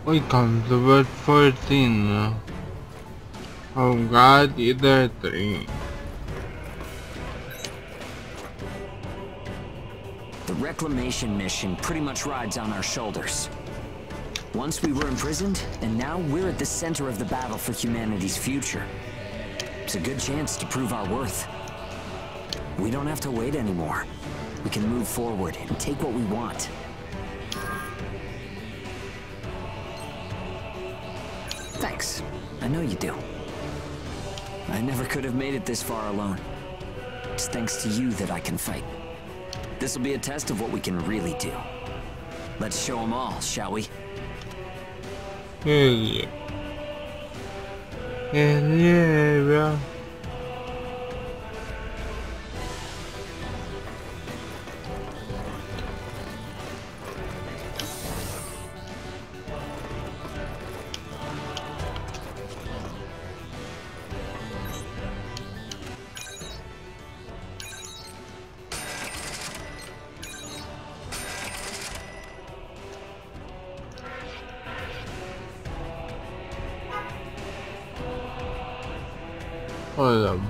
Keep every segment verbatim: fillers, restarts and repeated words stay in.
We come to verse fourteen. Oh God, either three. The reclamation mission pretty much rides on our shoulders. Once we were imprisoned, and now we're at the center of the battle for humanity's future. It's a good chance to prove our worth. We don't have to wait anymore. We can move forward and take what we want. Thanks. I know you do. I never could have made it this far alone. It's thanks to you that I can fight. This'll be a test of what we can really do. Let's show them all, shall we? Hell yeah. Hell yeah, bro. Hold up.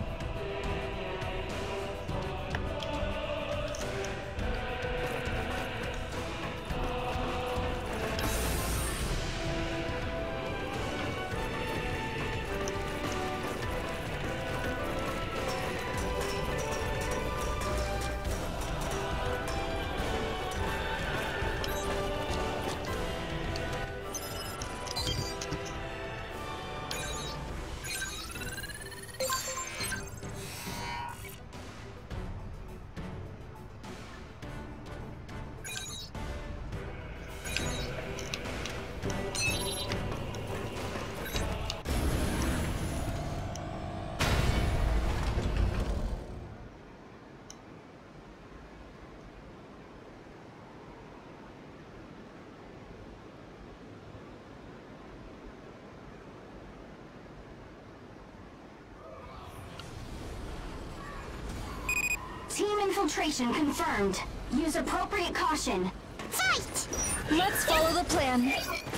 Team infiltration confirmed. Use appropriate caution. Fight! Let's follow the plan.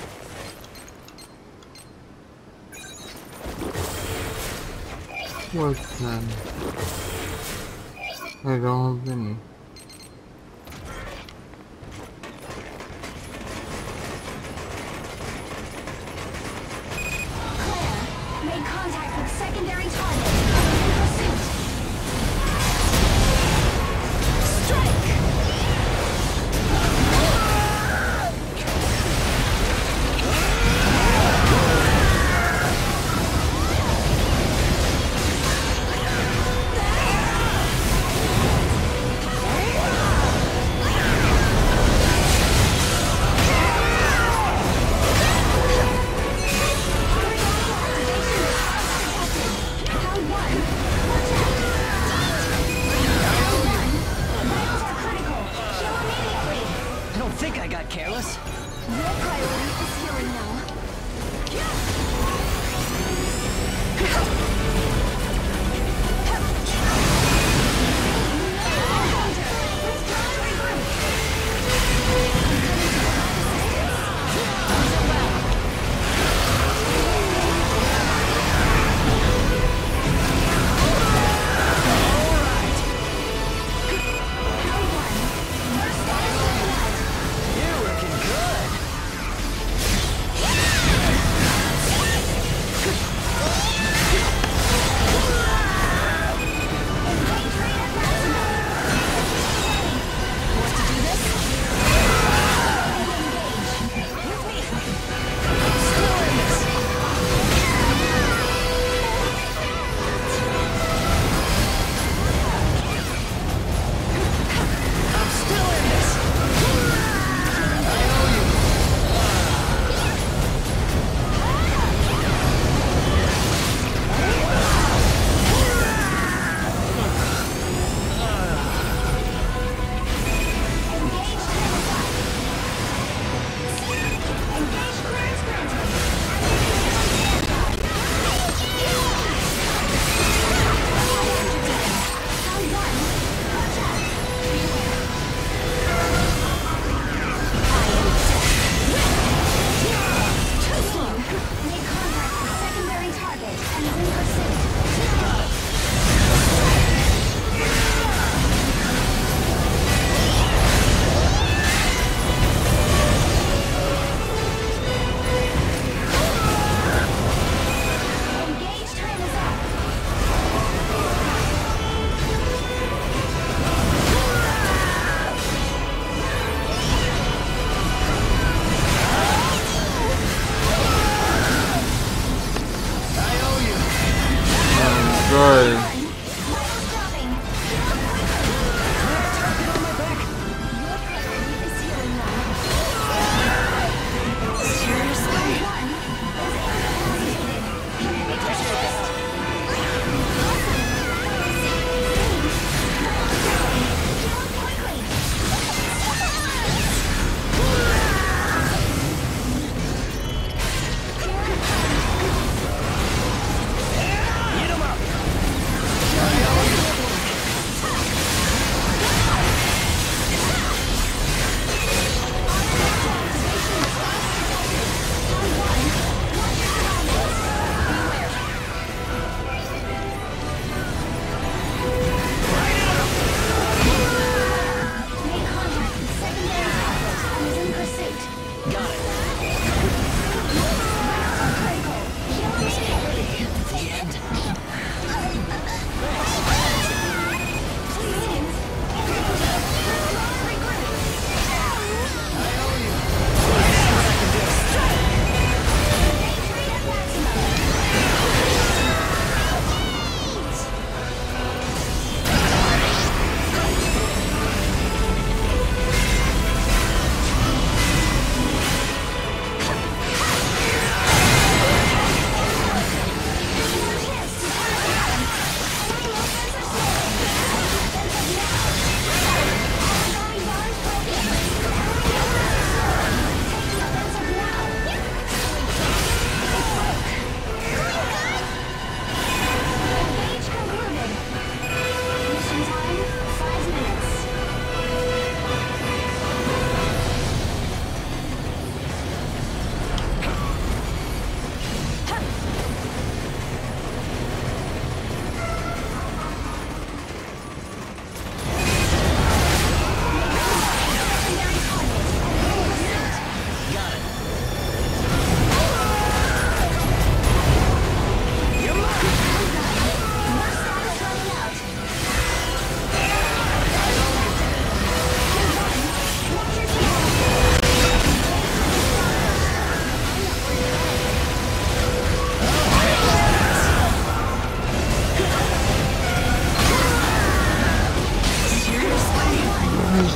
What plan? I don't have any. Claire, made contact with secondary target. In pursuit. Strike!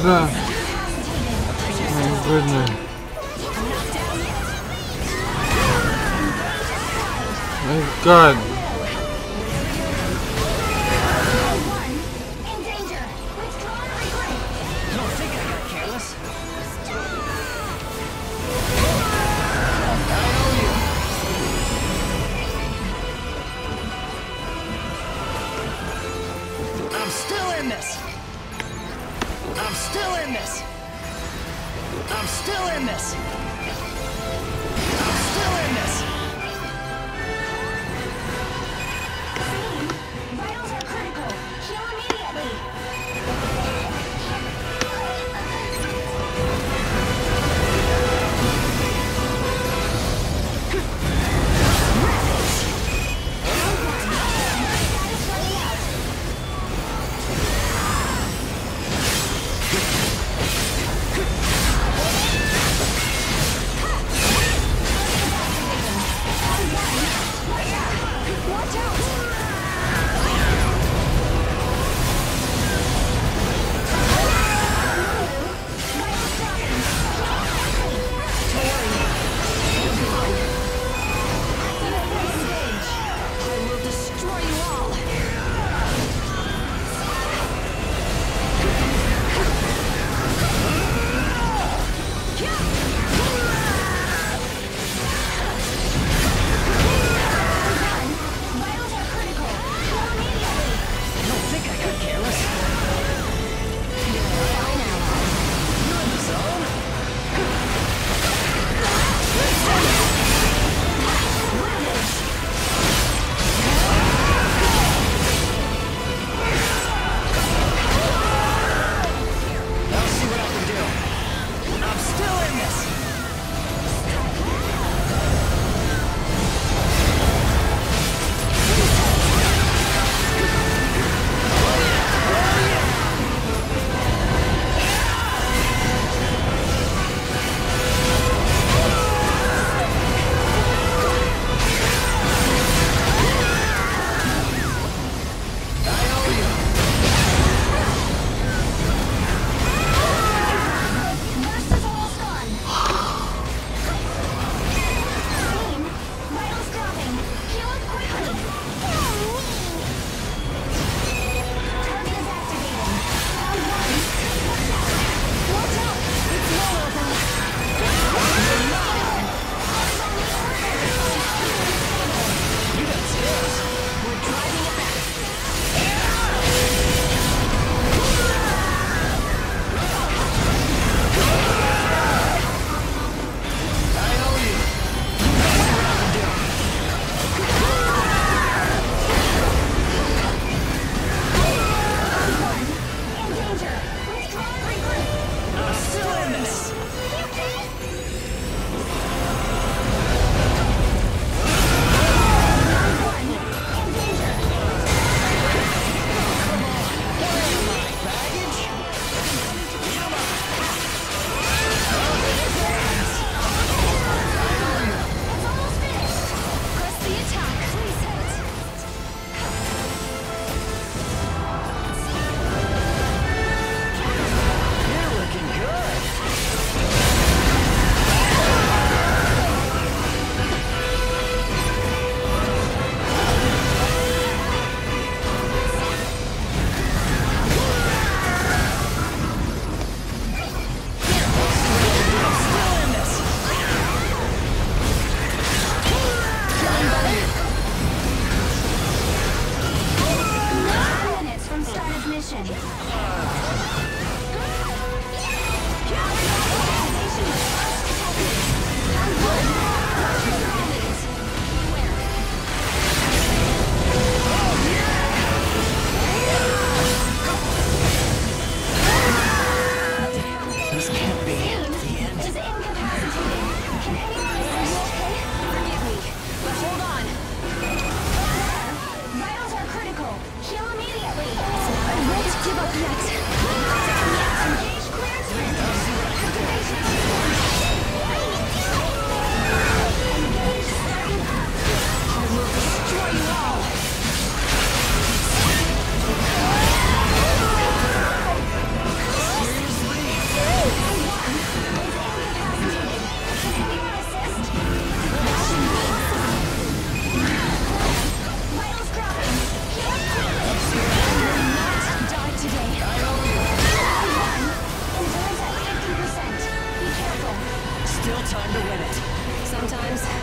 that? My goodness. My God. In danger. Withdraw and regroup. I don't think I got careless. I'm still in this. I'm still in this. I'm still in this. I'm still in this.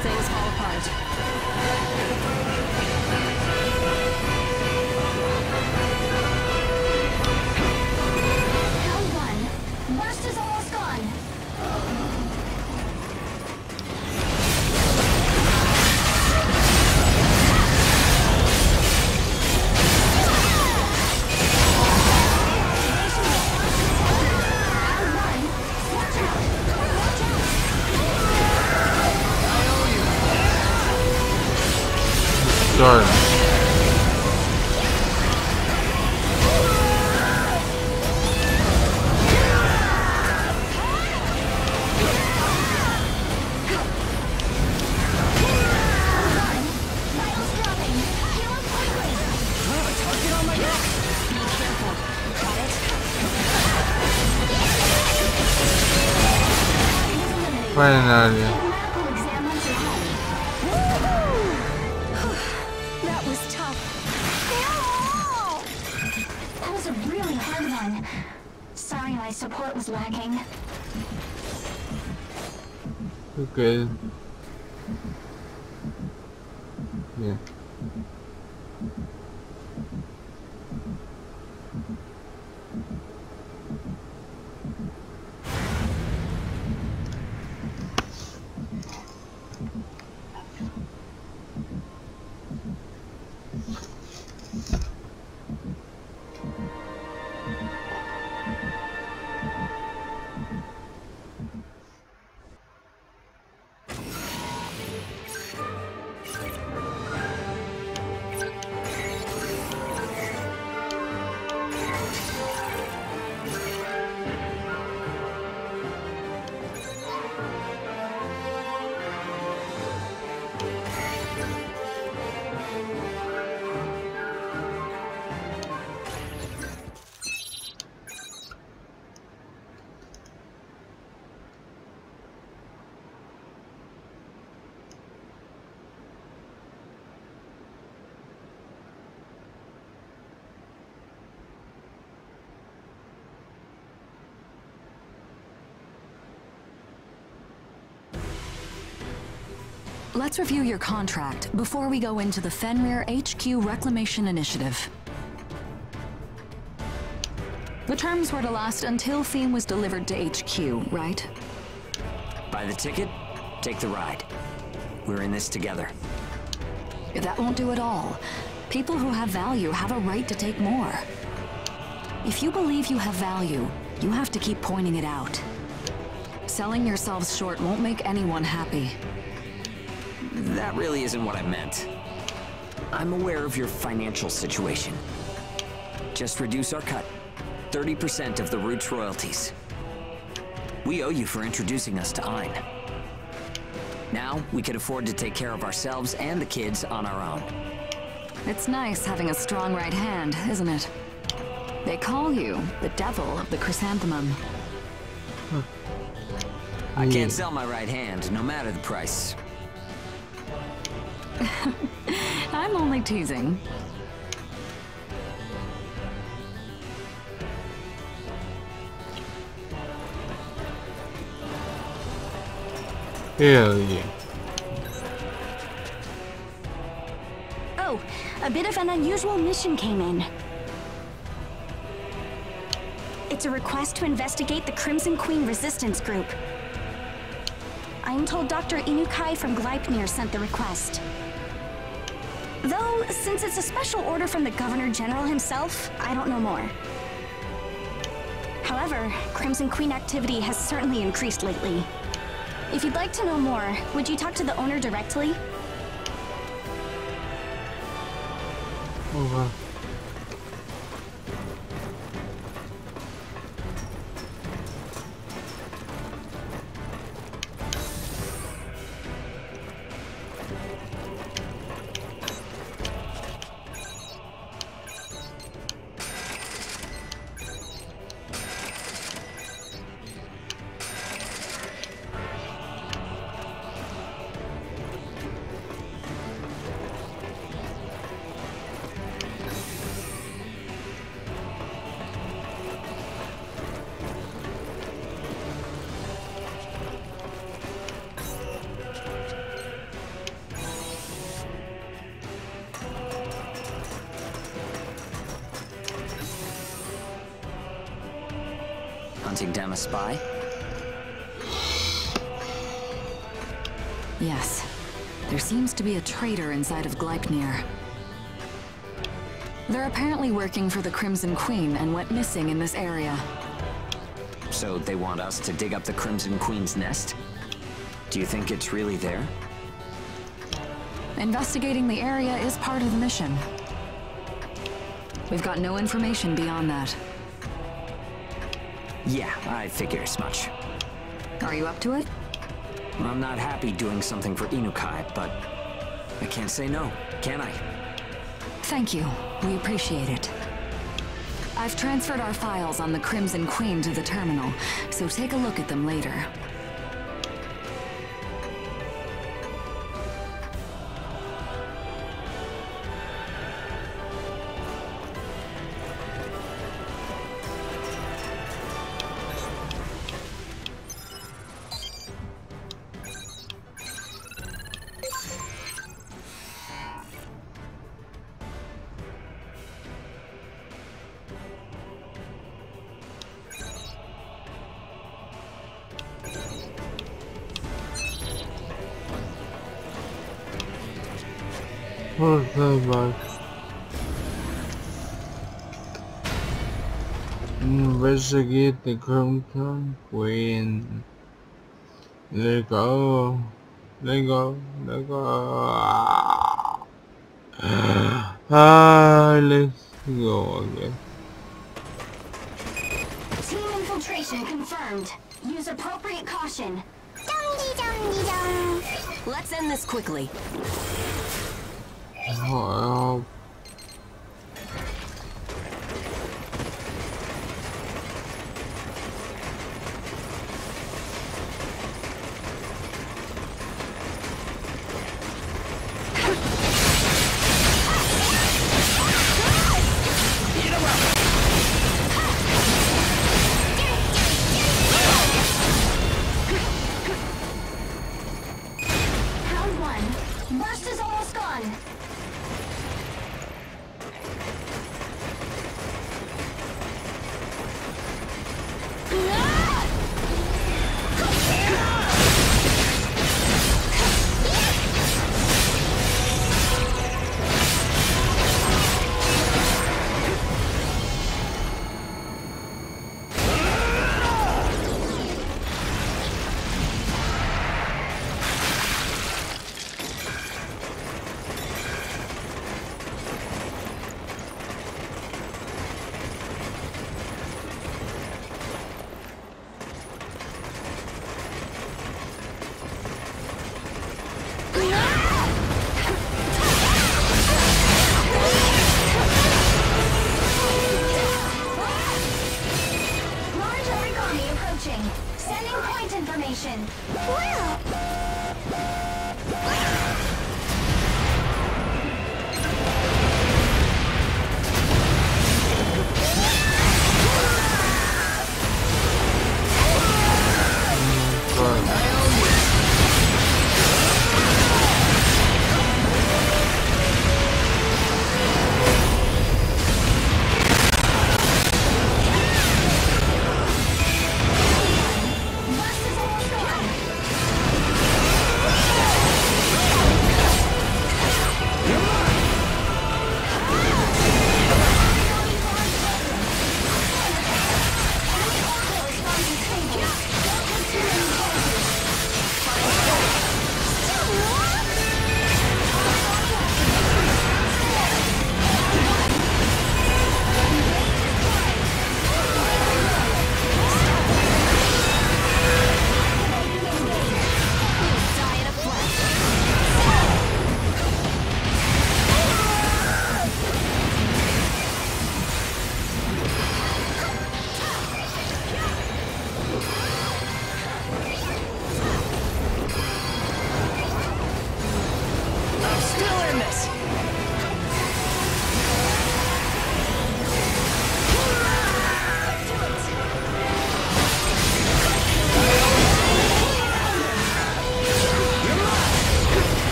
things fall apart. Round one. Burst is almost gone. Round one. Watch out. Watch out. Darn. Vitals dropping. Heal up quickly. Target on my neck! Be careful. Got it? Target is eliminated. Finally. Medical exam once you're home. That was tough. That was a really hard one. Sorry my support was lacking. Okay. Yeah. Let's review your contract before we go into the Fenrir H Q Reclamation Initiative. The terms were to last until Theme was delivered to H Q, right? Buy the ticket, take the ride. We're in this together. That won't do it all. People who have value have a right to take more. If you believe you have value, you have to keep pointing it out. Selling yourselves short won't make anyone happy. That really isn't what I meant. I'm aware of your financial situation. Just reduce our cut. thirty percent of the Roots royalties. We owe you for introducing us to Ein. Now, we can afford to take care of ourselves and the kids on our own. It's nice having a strong right hand, isn't it? They call you the devil of the chrysanthemum. I can't sell my right hand, no matter the price. I'm only teasing. Hell yeah. Oh, a bit of an unusual mission came in. It's a request to investigate the Crimson Queen Resistance Group. I'm told Doctor Inukai from Gleipnir sent the request. Though, since it's a special order from the Governor General himself, I don't know more. However, Crimson Queen activity has certainly increased lately. If you'd like to know more, would you talk to the owner directly? Over. hunting down a spy? Yes. There seems to be a traitor inside of Gleipnir. They're apparently working for the Crimson Queen and went missing in this area. So they want us to dig up the Crimson Queen's nest? Do you think it's really there? Investigating the area is part of the mission. We've got no information beyond that. Yeah, I figure as much. Are you up to it? I'm not happy doing something for Inukai, but I can't say no, can I? Thank you. We appreciate it. I've transferred our files on the Crimson Queen to the terminal, so take a look at them later. Oh, so much. Investigate the Crimson Queen. Let go. Let go. Let go. Ah, let's go again. Team infiltration confirmed. Use appropriate caution. Dum-dee-dum-dee-dum. Let's end this quickly. Oh, Round one. Burst is almost gone.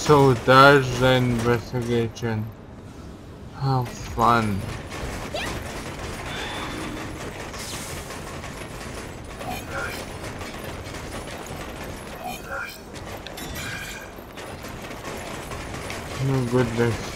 So there's the investigation. How fun. Oh goodness.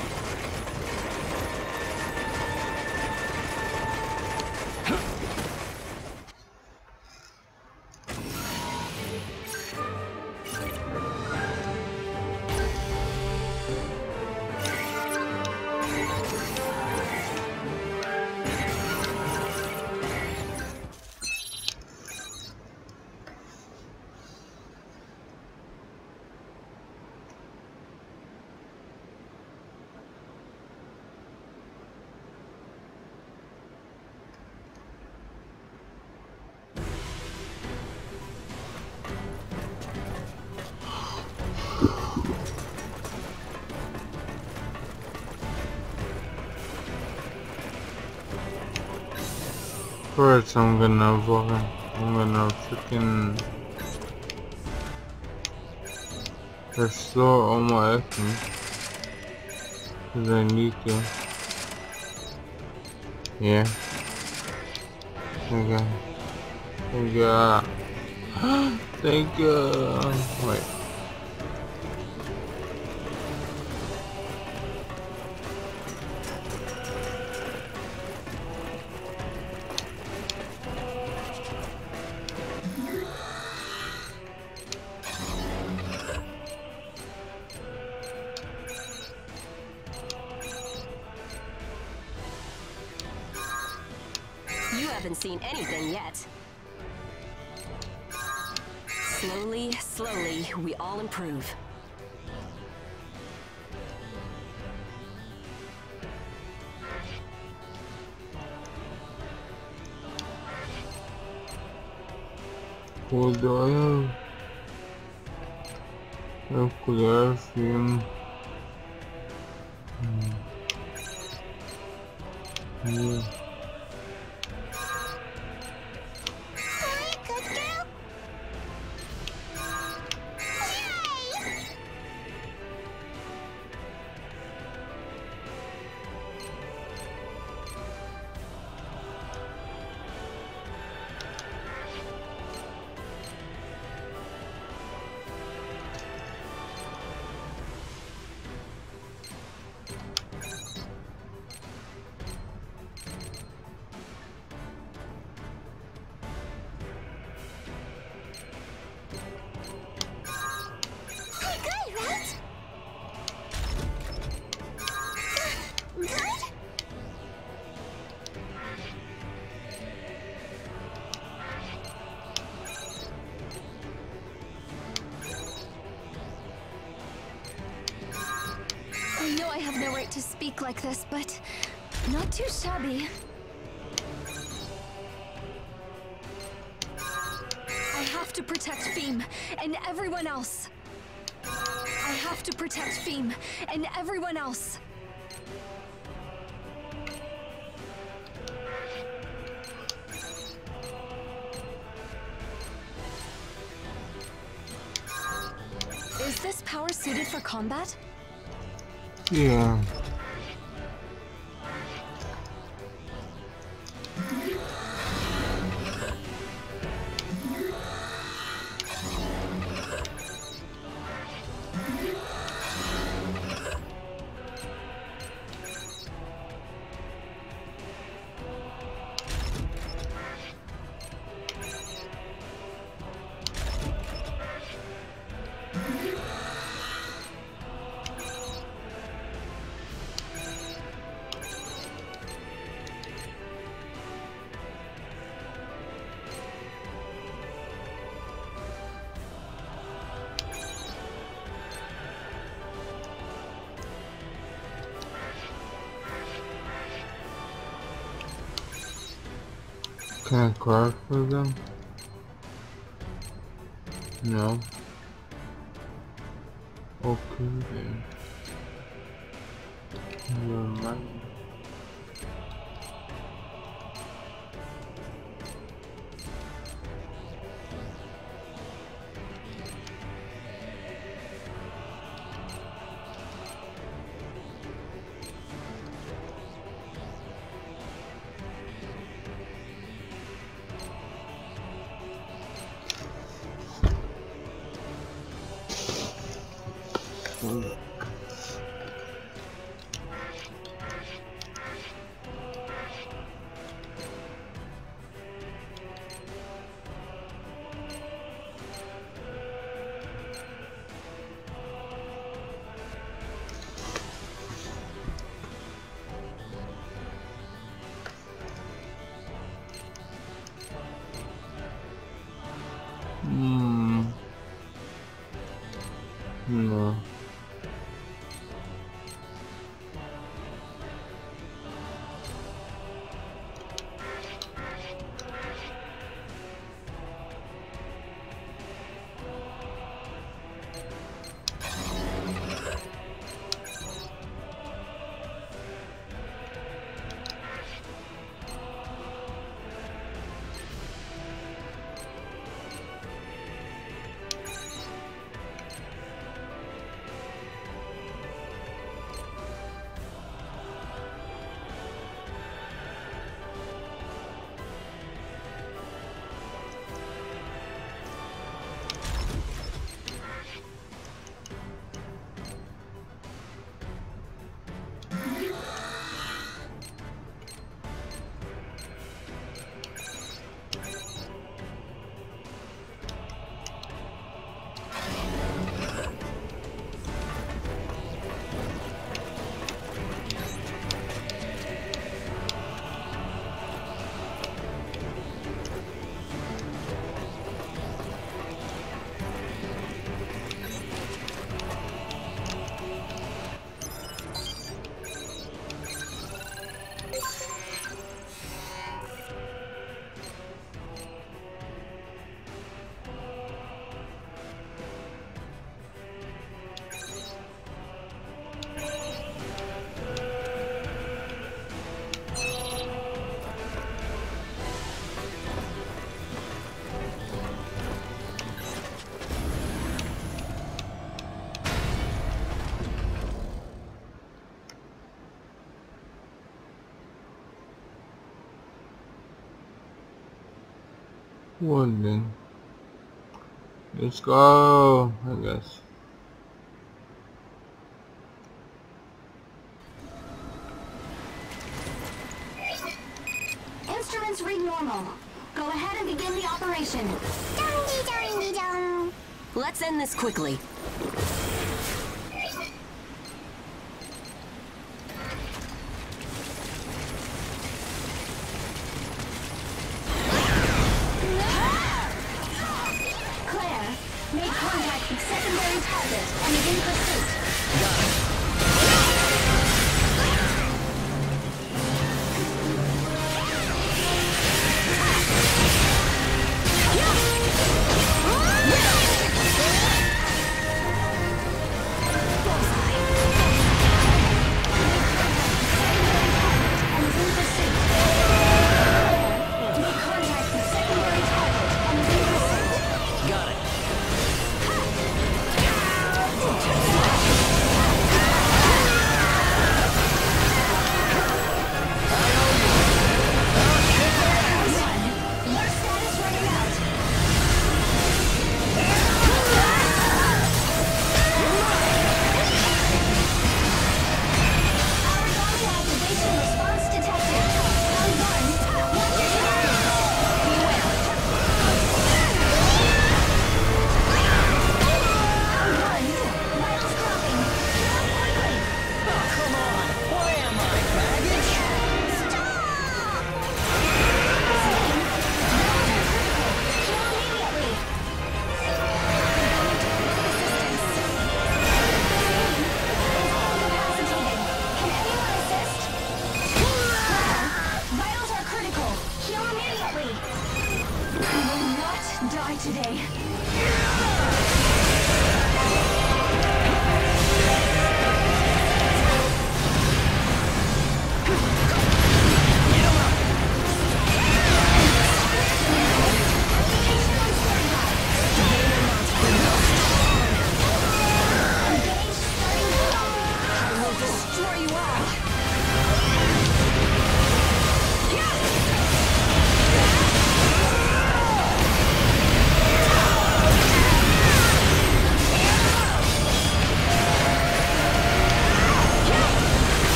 First, I'm gonna fucking, I'm gonna freaking restore all my items because I need to. Yeah. Thank you. Thank you. Thank you. Wait. You haven't seen anything yet. Slowly, slowly, we all improve. What do I have? Nuclear fume. Hmm. Yeah. I know I have no right to speak like this, but not too shabby. I have to protect Feem and everyone else. I have to protect Feem and everyone else. Is this power suited for combat? Yeah. Can I craft for them? No. Okay then. Never mind. Fuck. Hmm. No. Well then, let's go, I guess. Instruments read normal. Go ahead and begin the operation. Let's end this quickly. Claire, make contact with secondary target and is in pursuit. Got it.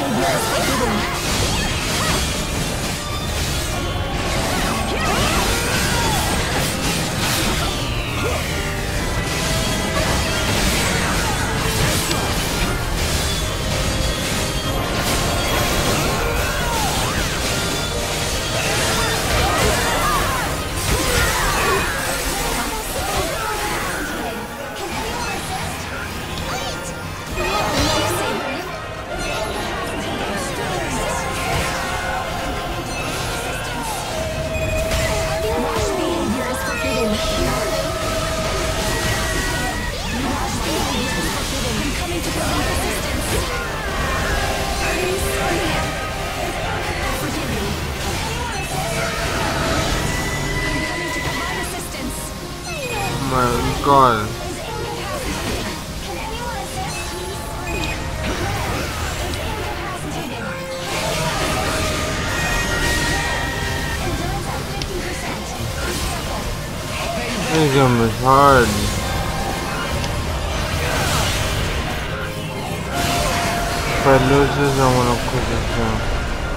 My God. This game is hard. If I lose this, I want to quit this game.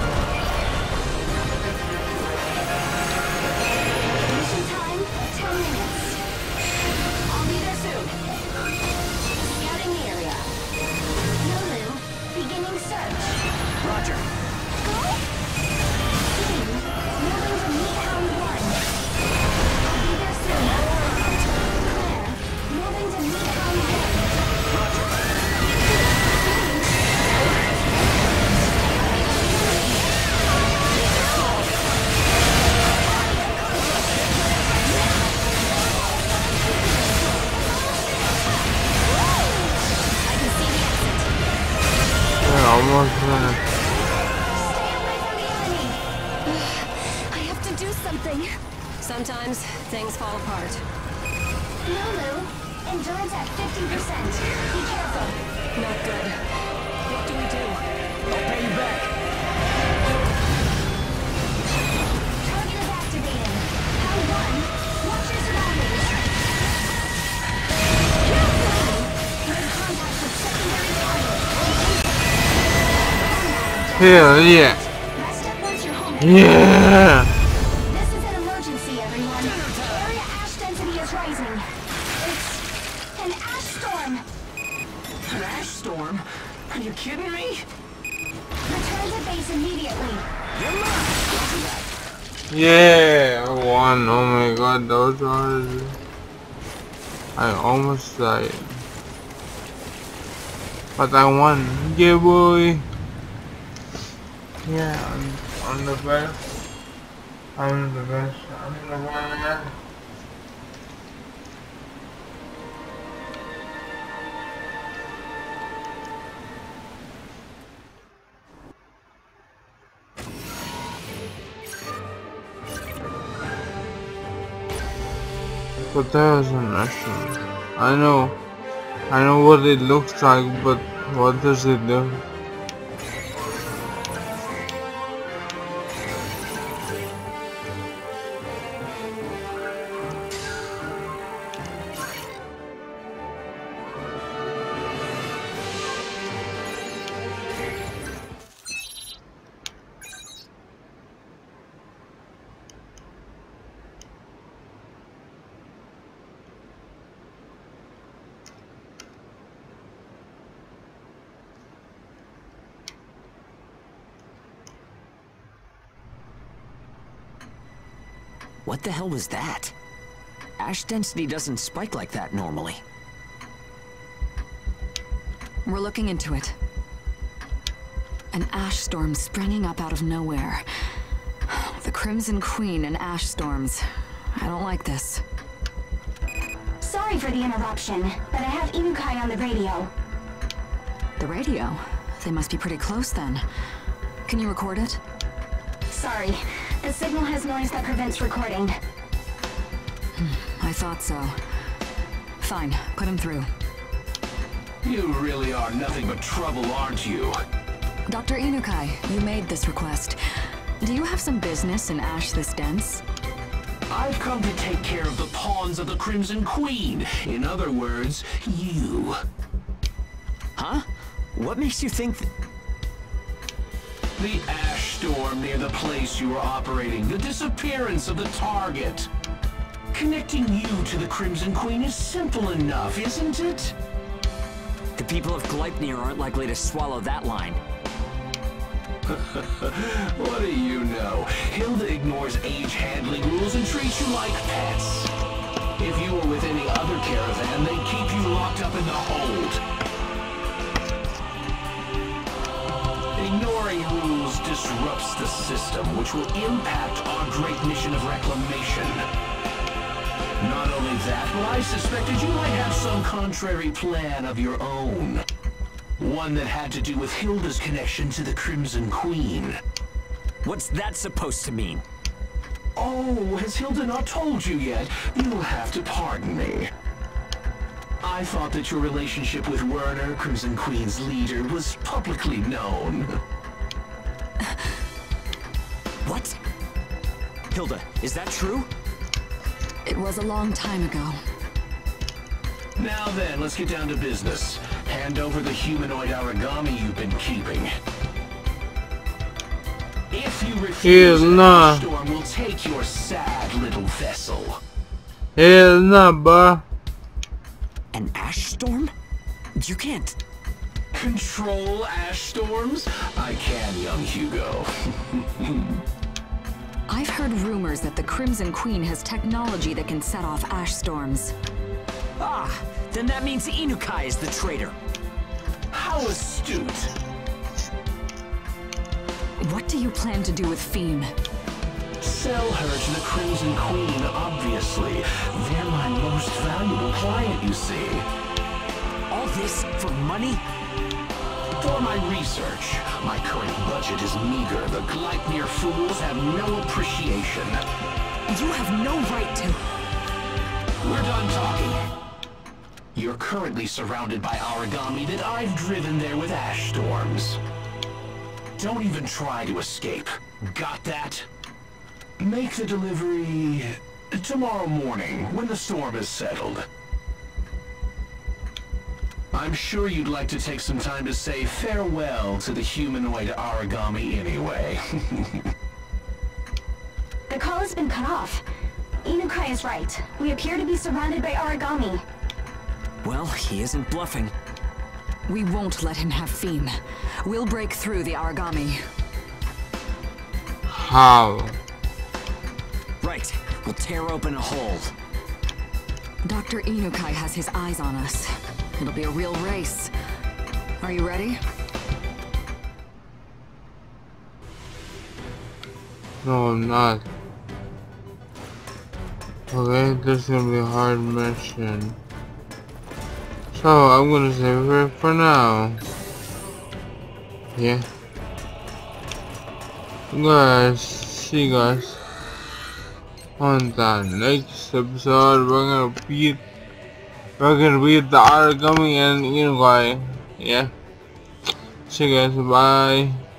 Almost done. I have to do something. Sometimes things fall apart. Lulu, endurance at fifty percent. Be careful. Not good. What do we do? I'll pay you back. Target is activated. Round one. Watch your surroundings. Make contact with secondary target. Hell yeah. Rest up once you're home. Yeah. This is an emergency, everyone. Area ash density is rising. It's an ash storm. An ash storm? Are you kidding me? Return to base immediately. Yeah, I won. Oh my God, those are. I almost died. But I won. Yeah, boy. Yeah, I'm, I'm the best. I'm the best. I'm the best. But there's an astronaut. I know. I know what it looks like, but what does it do? What the hell was that? Ash density doesn't spike like that normally. We're looking into it. An ash storm springing up out of nowhere. The Crimson Queen and ash storms. I don't like this. Sorry for the interruption, but I have Inukai on the radio. The radio? They must be pretty close then. Can you record it? Sorry, the signal has noise that prevents recording. I thought so. Fine, put him through. You really are nothing but trouble, aren't you? Doctor Inukai, you made this request. Do you have some business in ash this dense? I've come to take care of the pawns of the Crimson Queen. In other words, you. Huh? What makes you think th The ash storm near the place you were operating. The disappearance of the target. Connecting you to the Crimson Queen is simple enough, isn't it? The people of Gleipnir aren't likely to swallow that line. What do you know? Hilda ignores age handling rules and treats you like pets. If you were with any other caravan, they'd keep you locked up in the hold. Ignoring rules disrupts the system, which will impact our great mission of reclamation. Not only that, but I suspected you might have some contrary plan of your own. One that had to do with Hilda's connection to the Crimson Queen. What's that supposed to mean? Oh, has Hilda not told you yet? You'll have to pardon me. I thought that your relationship with Werner, Crimson Queen's leader, was publicly known. What? Hilda, is that true? It was a long time ago. Now then, let's get down to business. Hand over the humanoid origami you've been keeping. If you refuse, Hell an nah. ash storm will take your sad little vessel. Hell no, bruh. An ash storm? You can't. Control ash storms? I can, young Hugo. I've heard rumors that the Crimson Queen has technology that can set off ash storms. Ah, then that means Inukai is the traitor. How astute. What do you plan to do with Fiend? Sell her to the Crimson Queen, obviously. They're my most valuable client, you see. All this for money? For my research, my current budget is meager. The Gleipnir fools have no appreciation. You have no right to. We're done talking. You're currently surrounded by origami that I've driven there with ash storms. Don't even try to escape. Got that? Make the delivery tomorrow morning when the storm is settled. I'm sure you'd like to take some time to say farewell to the humanoid origami anyway. The call has been cut off. Inukai is right. We appear to be surrounded by origami. Well, he isn't bluffing. We won't let him have Fiend. We'll break through the origami. How? Right, we'll tear open a hole. Doctor Inukai has his eyes on us. It'll be a real race. Are you ready? No, I'm not. Okay, this is gonna be a hard mission. So, I'm gonna save it for now. Yeah. Guys, see you guys on the next episode. We're gonna beat We're gonna beat the origami and Inukai. Yeah. See you guys, bye.